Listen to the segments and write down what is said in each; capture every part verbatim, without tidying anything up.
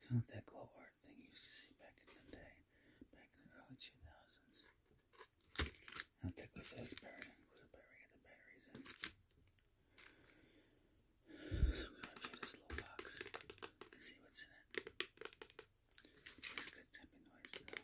Not that glow art thing you used to see back in the day, back in the early two thousands. I'll take this as buried and include battery, get the batteries in. So I'm going to review this little box and see what's in it. It's good tapping noise though.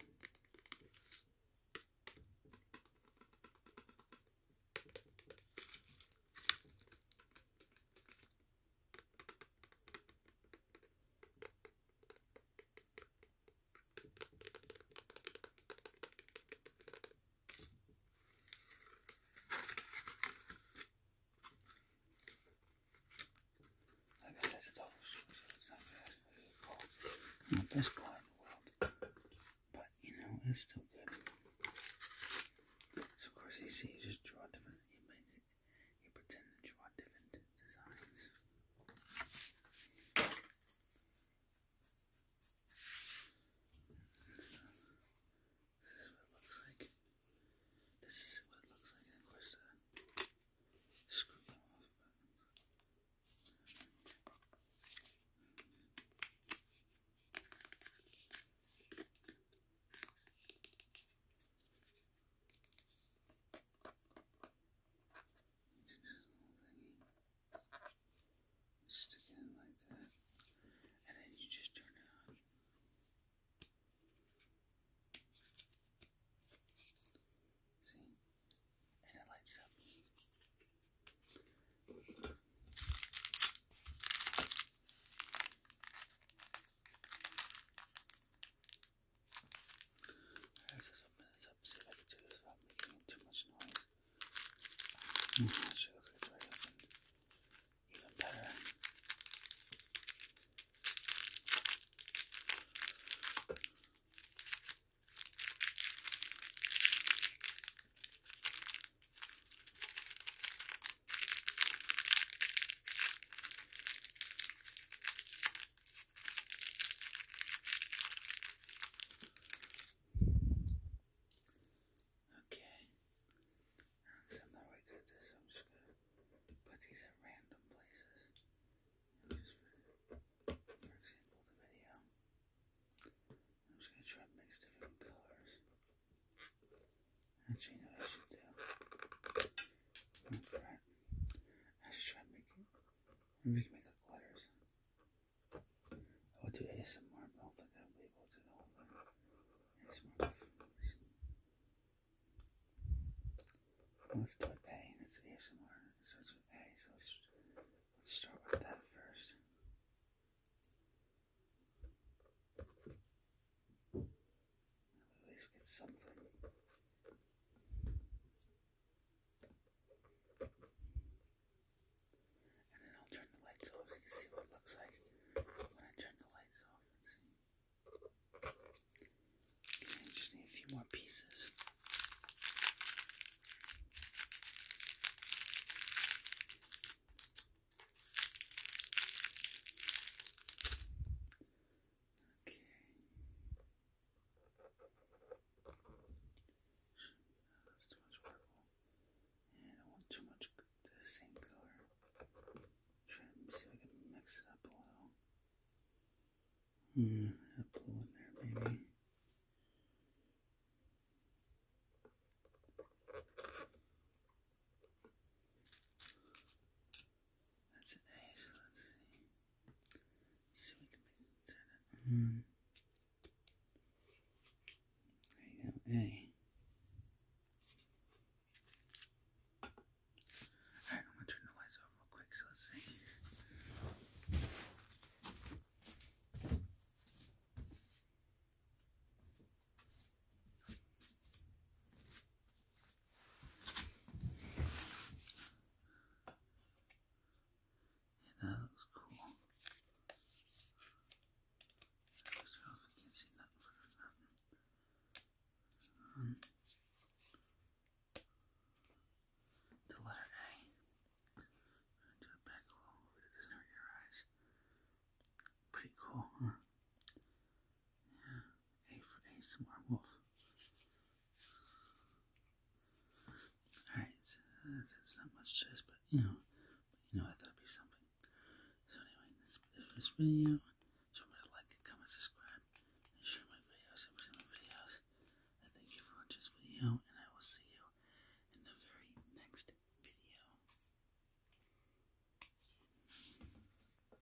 Not the best car in the world, but you know, it's still good. So of course you see, you just draw different, you make it, you pretend to draw different designs. So, this is what it looks like. This is what it looks like, and of course the screw came off, but stick it in like that, and then you just turn it on. See? And it lights up. Alright, let's open this up, see if I can do this without making too much noise. Mm, that sure looks like it's already opened. Even better. Okay. I'm not really good at this, so I'm just gonna put these at random places. Just for, for example, the video. I'm just gonna try to mix different colors. Actually, you know what I should do? Oh crap. I should try to make it. Maybe we can make the glitters. I would do A S M R, but I don't think I'll be able to do the whole thing. A S M R performance. Let's do it A. It's A S M R. It starts with A, so let's, let's start with that first. At least we get something. And then I'll turn the lights off so you can see what it looks like when I turn the lights off. Okay, I just need a few more pieces. Okay. That's too much purple. And I don't want too much the same color. Try to see if I can mix it up a little. Hmm, a blue in there maybe. That's an A, so let's see. Let's see if we can make it turn it. Hmm. There you go, A. Alright, I'm gonna turn the lights off real quick, so let's see. Yeah, that looks cool. I don't know if you can see nothing for nothing. Um, the letter A. Do it back a little, but it doesn't hurt your eyes. Pretty cool, huh? Yeah. A for A S M R Wolf. Alright, so that's not much to this, but you know, but you know, I thought it'd be something. So anyway, that's it for this video.